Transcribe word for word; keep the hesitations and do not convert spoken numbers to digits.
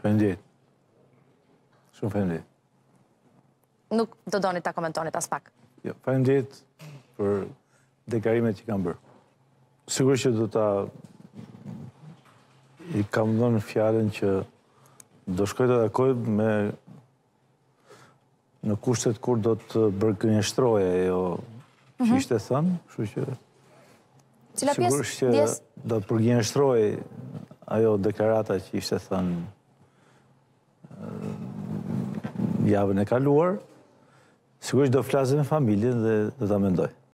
Faleminderit. Shumë faleminderit. Nuk do doni ta komentonit as pak. Jo, faleminderit për deklarimet që kam bërë. Sigurisht që do ta i kam dhënë fjalën që do shkoj të takoj me në kushtet kur do të bërgënjeshtroje ajo që ishte thënë, kështu që Cila pjesë sigurisht që ndjes? do të përgjigjëstroj ajo deklarata që ishte thënë javën e kaluar. Sigurisht do flasë me familjen dhe do ta mendoj.